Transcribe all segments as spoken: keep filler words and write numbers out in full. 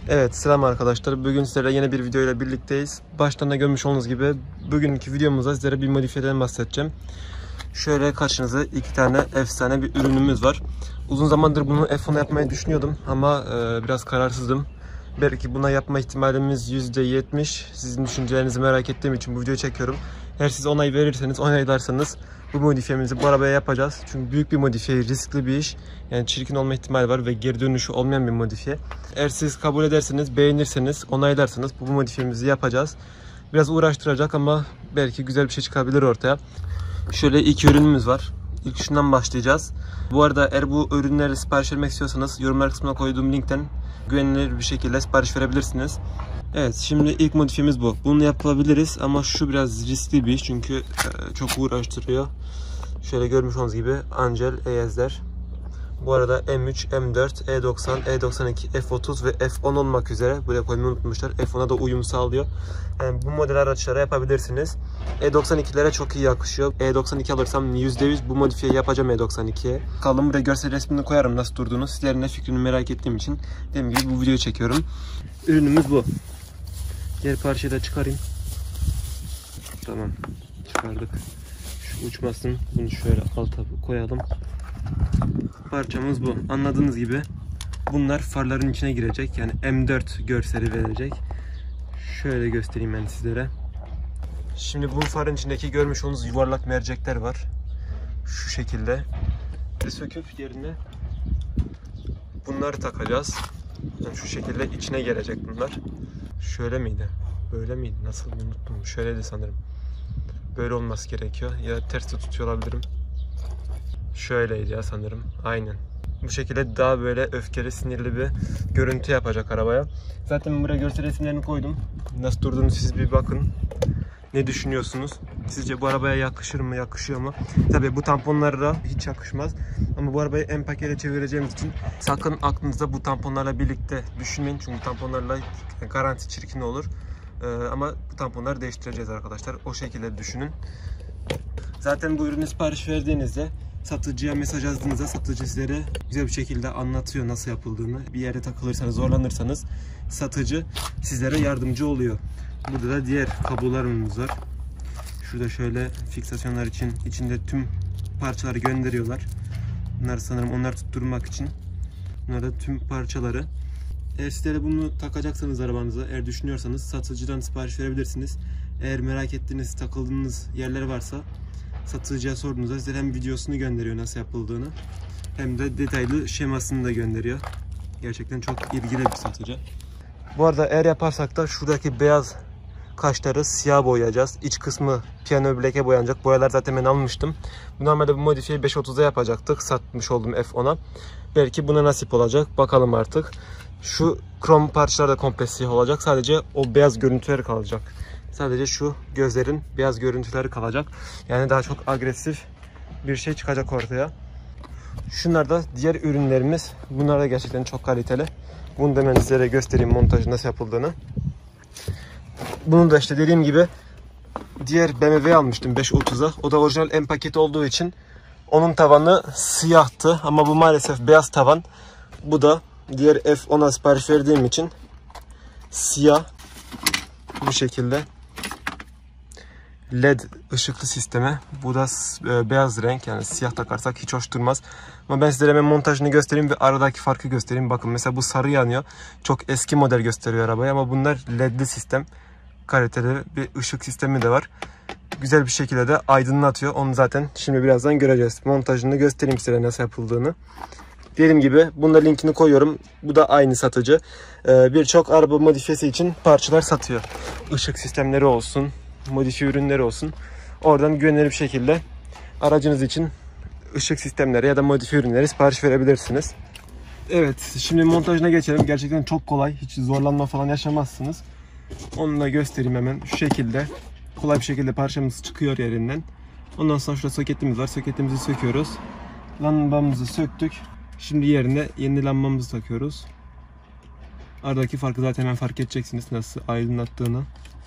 Evet, selam arkadaşlar. Bugün sizlerle yeni bir video ile birlikteyiz. Baştan da görmüş olduğunuz gibi bugünkü videomuzda sizlere bir modifiyeden bahsedeceğim. Şöyle karşınıza iki tane efsane bir ürünümüz var. Uzun zamandır bunu F on'a yapmayı düşünüyordum ama e, biraz kararsızdım. Belki buna yapma ihtimalimiz yüzde yetmiş. Sizin düşüncelerinizi merak ettiğim için bu videoyu çekiyorum. Eğer siz onay verirseniz, onaylarsanız bu modifiyemizi bu arabaya yapacağız. Çünkü büyük bir modifiye, riskli bir iş. Yani çirkin olma ihtimali var ve geri dönüşü olmayan bir modifiye. Eğer siz kabul ederseniz, beğenirseniz, onaylarsanız bu modifiyemizi yapacağız. Biraz uğraştıracak ama belki güzel bir şey çıkabilir ortaya. Şöyle iki ürünümüz var. İlk şundan başlayacağız. Bu arada eğer bu ürünleri sipariş vermek istiyorsanız yorumlar kısmına koyduğum linkten güvenilir bir şekilde sipariş verebilirsiniz. Evet, şimdi ilk modifiyemiz bu. Bunu yapabiliriz ama şu biraz riskli bir iş çünkü çok uğraştırıyor. Şöyle görmüş olduğunuz gibi Angel Eyezler. Bu arada M üç, M dört, E doksan, E doksan iki, F otuz ve F on olmak üzere buraya koymayı unutmuşlar. F on'a da uyum sağlıyor. Yani bu model araçlara yapabilirsiniz. E doksan ikilere çok iyi yakışıyor. E doksan iki alırsam yüzde yüz bu modifiye yapacağım E doksan ikiye. Kalın buraya görsel resmini koyarım nasıl durduğunu. Sizlerin de fikrini merak ettiğim için dediğim gibi bu videoyu çekiyorum. Ürünümüz bu. Diğer parçayı da çıkarayım. Tamam, çıkardık. Şu uçmasın. Bunu şöyle alta koyalım. Parçamız bu. Anladığınız gibi bunlar farların içine girecek. Yani M dört görseli verecek. Şöyle göstereyim ben sizlere. Şimdi bu farın içindeki görmüş olduğunuz yuvarlak mercekler var. Şu şekilde. Ve söküp yerine bunları takacağız. Yani şu şekilde içine gelecek bunlar. Şöyle miydi? Böyle miydi? Nasıl unuttum? Şöyleydi sanırım. Böyle olması gerekiyor. Ya ters de tutuyor olabilirim. Şöyleydi ya sanırım. Aynen. Bu şekilde daha böyle öfkeli, sinirli bir görüntü yapacak arabaya. Zaten buraya görsel resimlerini koydum. Nasıl durduğunu siz bir bakın. Ne düşünüyorsunuz? Sizce bu arabaya yakışır mı? Yakışıyor mu? Tabii bu tamponlara hiç yakışmaz. Ama bu arabayı en pakete çevireceğimiz için sakın aklınızda bu tamponlarla birlikte düşünmeyin. Çünkü tamponlarla garanti çirkin olur. Ee, ama bu tamponları değiştireceğiz arkadaşlar. O şekilde düşünün. Zaten bu ürünü sipariş verdiğinizde satıcıya mesaj yazdığınızda satıcı sizlere güzel bir şekilde anlatıyor nasıl yapıldığını. Bir yerde takılırsanız, zorlanırsanız satıcı sizlere yardımcı oluyor. Burada da diğer kablolarımız var. Şurada şöyle fiksasyonlar için içinde tüm parçaları gönderiyorlar. Bunlar sanırım onları tutturmak için. Bunlar da tüm parçaları. Eğer sizlere bunu takacaksanız arabanıza, eğer düşünüyorsanız satıcıdan sipariş verebilirsiniz. Eğer merak ettiğiniz, takıldığınız yerler varsa satıcıya sorduğunuzda size hem videosunu gönderiyor nasıl yapıldığını hem de detaylı şemasını da gönderiyor. Gerçekten çok ilgili bir satıcı. Bu arada eğer yaparsak da şuradaki beyaz kaşları siyah boyayacağız. İç kısmı piyano black'e boyanacak. Boyalar zaten ben almıştım. Normalde bu modifiyeyi beş otuz'a yapacaktık. Satmış oldum F on'a. Belki buna nasip olacak. Bakalım artık. Şu krom parçalar da komple siyah olacak. Sadece o beyaz görüntüler kalacak. Sadece şu gözlerin beyaz görüntüleri kalacak. Yani daha çok agresif bir şey çıkacak ortaya. Şunlar da diğer ürünlerimiz. Bunlar da gerçekten çok kaliteli. Bunu da ben sizlere göstereyim montajı nasıl yapıldığını. Bunu da işte dediğim gibi diğer B M W'yi almıştım beş otuz'a. O da orijinal M paket olduğu için onun tavanı siyahtı ama bu maalesef beyaz tavan. Bu da diğer F on'a sipariş verdiğim için siyah bu şekilde. L E D ışıklı sisteme. Bu da beyaz renk, yani siyah takarsak hiç hoş durmaz. Ama ben sizlere hemen montajını göstereyim ve aradaki farkı göstereyim. Bakın mesela bu sarı yanıyor. Çok eski model gösteriyor arabayı ama bunlar L E D'li sistem. Kaliteli bir ışık sistemi de var. Güzel bir şekilde de aydınlatıyor. Onu zaten şimdi birazdan göreceğiz. Montajını göstereyim size nasıl yapıldığını. Dediğim gibi bunda linkini koyuyorum. Bu da aynı satıcı. Ee, Birçok araba modifiyesi için parçalar satıyor. Işık sistemleri olsun, modifiye ürünleri olsun. Oradan güvenilir bir şekilde aracınız için ışık sistemleri ya da modifiye ürünleri sipariş verebilirsiniz. Evet, şimdi montajına geçelim. Gerçekten çok kolay. Hiç zorlanma falan yaşamazsınız. Onu da göstereyim hemen. Şu şekilde kolay bir şekilde parçamız çıkıyor yerinden. Ondan sonra şurada soketimiz var. Soketimizi söküyoruz. Lambamızı söktük. Şimdi yerine yeni lambamızı takıyoruz. Aradaki farkı zaten hemen fark edeceksiniz nasıl aydınlattığını.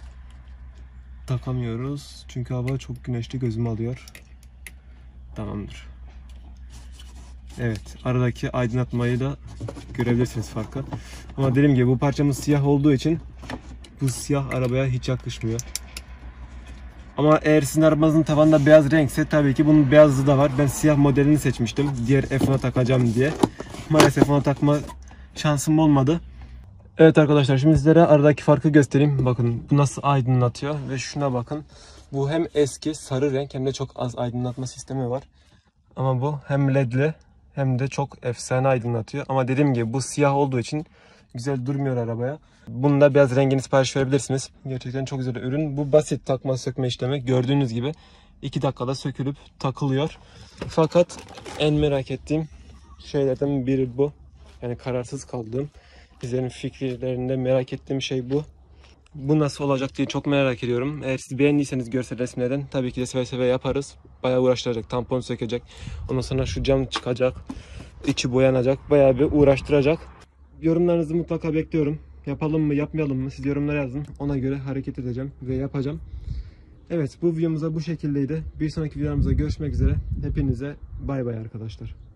Takamıyoruz çünkü hava çok güneşli, gözümü alıyor. Tamamdır. Evet, aradaki aydınlatmayı da görebilirsiniz farkı. Ama dediğim gibi bu parçamız siyah olduğu için bu siyah arabaya hiç yakışmıyor. Ama eğer sizin arabanızın tavanında beyaz renkse tabii ki bunun beyazı da var. Ben siyah modelini seçmiştim. Diğer F ona takacağım diye. Maalesef ona takma şansım olmadı. Evet arkadaşlar, şimdi sizlere aradaki farkı göstereyim. Bakın bu nasıl aydınlatıyor ve şuna bakın. Bu hem eski sarı renk hem de çok az aydınlatma sistemi var. Ama bu hem ledli hem de çok efsane aydınlatıyor. Ama dediğim gibi bu siyah olduğu için güzel durmuyor arabaya. Bunun da beyaz rengini sipariş verebilirsiniz. Gerçekten çok güzel ürün. Bu basit takma sökme işlemi. Gördüğünüz gibi iki dakikada sökülüp takılıyor. Fakat en merak ettiğim şeylerden biri bu. Yani kararsız kaldığım, sizlerin fikirlerinde merak ettiğim şey bu. Bu nasıl olacak diye çok merak ediyorum. Eğer siz beğendiyseniz görsel resimlerden tabii ki de seve seve yaparız. Bayağı uğraştıracak. Tampon sökecek. Ondan sonra şu cam çıkacak. İçi boyanacak. Bayağı bir uğraştıracak. Yorumlarınızı mutlaka bekliyorum. Yapalım mı yapmayalım mı? Siz yorumlara yazın. Ona göre hareket edeceğim ve yapacağım. Evet, bu videomuzda bu şekildeydi. Bir sonraki videomuzda görüşmek üzere. Hepinize bay bay arkadaşlar.